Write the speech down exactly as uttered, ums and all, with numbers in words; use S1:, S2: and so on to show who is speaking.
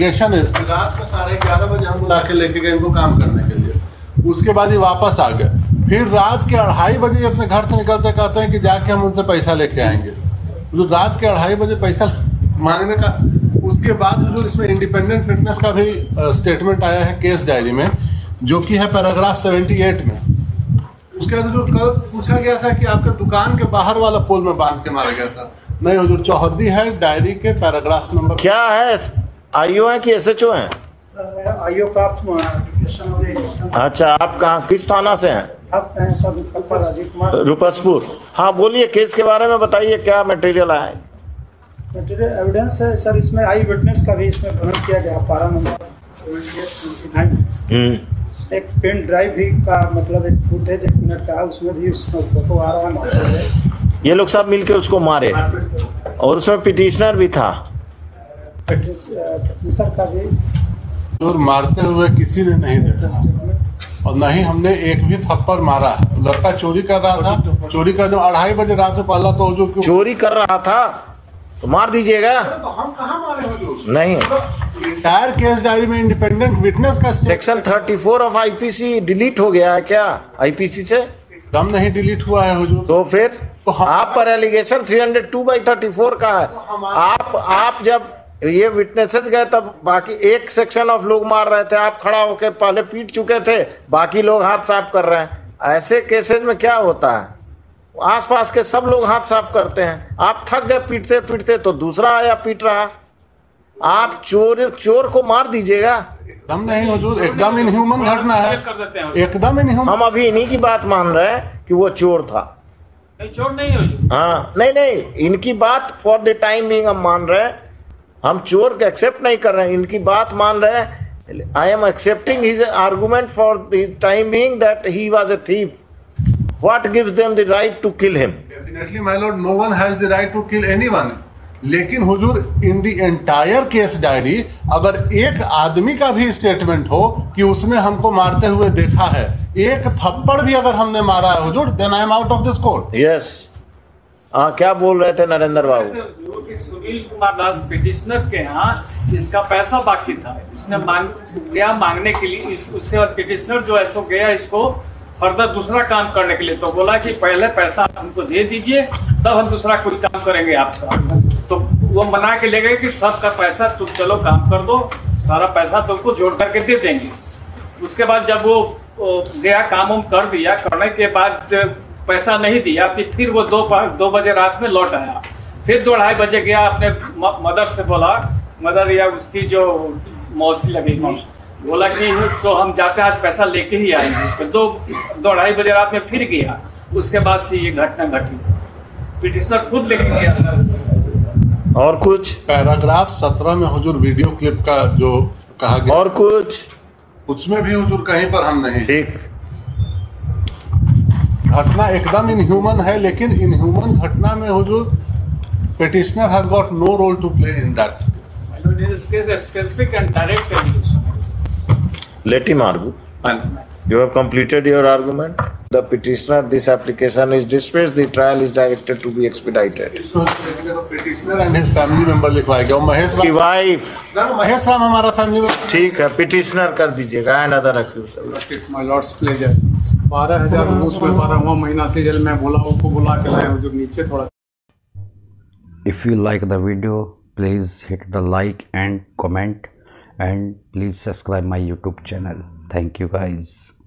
S1: Allegation है रात को साढ़े ग्यारह बजे हम बुला के लेके गए इनको काम करने के लिए। उसके बाद ये वापस आ गए। फिर रात के अढ़ाई बजे अपने घर से निकलते कहते हैं कि जाके हम उनसे पैसा लेके आएंगे। जो रात के अढ़ाई बजे पैसा मांगने का, उसके बाद जो इसमें इंडिपेंडेंट फिटनेस का भी स्टेटमेंट आया है केस डायरी में, जो कि है पैराग्राफ अठहत्तर में। उसके बाद जो कल पूछा गया था कि आपके दुकान के बाहर वाला पोल में बांध के मारा गया था। नहीं हुजूर, चौहद्दी है डायरी के पैराग्राफ नंबर।
S2: क्या है, आईओ है कि एसएचओ हैं?
S3: आईओ का।
S2: अच्छा, आप कहाँ, किस थाना से हैं?
S3: आप सर
S2: रुपसपुर। हाँ बोलिए, केस के बारे में बताइए, क्या मटेरियल आया है?
S3: मटेरियल एविडेंस है सर, इसमें आई विटनेस का भी इसमें वर्णन किया गया। पारा नंबर एक पेन ड्राइव भी का मतलब एक फुटेज एक मिनट का है, उसमें भी उसका फोटो आ रहा है।
S2: ये लोग सब मिलके उसको मारे और उसमें पिटिशनर भी था।
S3: पिटिशनर का भी
S1: और मारते हुए किसी ने नहीं देखा और नहीं हमने एक भी थप्पड़ मारा। लड़का चोरी कर रहा था, चोरी कर जो अढ़ाई बजे रात में पहला तो जो
S2: चोरी कर रहा था तो मार दीजिएगा।
S1: तो हम कहाँ मारे हुजूर?
S2: नहीं,
S1: इंटायर केस डायरी में इंडिपेंडेंट विटनेस का
S2: सेक्शन चौंतीस ऑफ आईपीसी डिलीट हो गया है क्या आईपीसी से?
S1: दम नहीं डिलीट हुआ है हुजूर।
S2: तो फिर
S1: तो हम,
S2: आप पर एलिगेशन तीन सौ दो बाई चौंतीस का है।
S1: तो
S2: आप आप जब ये विटनेसेस गए तब बाकी एक सेक्शन ऑफ लोग मार रहे थे, आप खड़ा होकर पहले पीट चुके थे, बाकी लोग हाथ साफ कर रहे हैं। ऐसे केसेस में क्या होता है, आसपास के सब लोग हाथ साफ करते हैं। आप थक गए पीटते पीटते तो दूसरा आया पीट रहा। आप चोर चोर को मार दीजिएगा।
S1: एकदम नहीं हुजूर, एकदम इनह्यूमन घटना है, एकदम इनह्यूमन।
S2: हम अभी इन्हीं की बात मान रहे हैं कि वो चोर था।
S4: नहीं, चोर नहीं हो।
S2: हाँ नहीं नहीं, इनकी बात फॉर द टाइम बिंग हम मान रहे हैं। हम चोर को एक्सेप्ट नहीं कर रहे हैं, इनकी बात मान रहे हैं। I am accepting his argument for the time being that he was a thief. What gives them the right to kill him?
S1: Definitely, my lord, no one has the right to kill anyone. लेकिन हुजूर, in the entire case diary अगर एक आदमी का भी statement हो कि उसने हमको मारते हुए देखा है, एक थप्पड़ भी अगर हमने मारा है हुजूर, then I am out of this court.
S2: Yes, हाँ क्या बोल रहे थे नरेंद्र बाबू?
S4: सुनील कुमार दास पिटिशनर के यहाँ इसका पैसा बाकी था, इसने मांग गया मांगने के लिए। इस, उसके बाद पिटिशनर जो है सो गया इसको फर्दर दूसरा काम करने के लिए, तो बोला कि पहले पैसा आप हमको दे दीजिए तब हम दूसरा कोई काम करेंगे आपका। तो वो मना के ले गए कि सबका पैसा तुम चलो काम कर दो, सारा पैसा तुमको जोड़ करके दे देंगे। उसके बाद जब वो गया काम वाम कर दिया, करने के बाद पैसा नहीं दिया, फिर वो दो दो बजे रात में लौट आया। फिर दो ढाई बजे गया, अपने मदर से बोला, मदर या उसकी जो मौसी लगेगी, बोला कि तो हम जाते आज पैसा लेके ही आएंगे। तो दो दो ढाई बजे रात में फिर गया। उसके बाद से ये घटना घटी थी, पिटिशनर खुद लेके गया था।
S2: और कुछ
S1: पैराग्राफ सत्रह में हुजूर वीडियो क्लिप का जो कहा गया,
S2: और कुछ
S1: उसमें भी हुजूर कहीं पर हम नहीं।
S2: ठीक,
S1: घटना एकदम इनह्यूमन है, लेकिन इनह्यूमन घटना में हुजूर petitioner has got no role to play in that.
S4: In this case, a specific and direct allegation.
S2: let him argue. You have completed your argument. The petitioner, this application is dismissed. The trial is directed to be expedited.
S1: Petitioner and his family member लिखवाएगा। महेश
S2: की
S1: Ram,
S2: wife,
S1: Mahesh Ram हमारा family member.
S2: ठीक है, petitioner कर दीजिएगा। And other accused,
S5: my lord's pleasure. बारह हजार रूस में बारहवां महीना से जल मैं बोला उनको बुला के लाए हुजूर नीचे थोड़ा।
S6: If you like the video, please hit the like and comment, and please subscribe my YouTube channel. Thank you guys.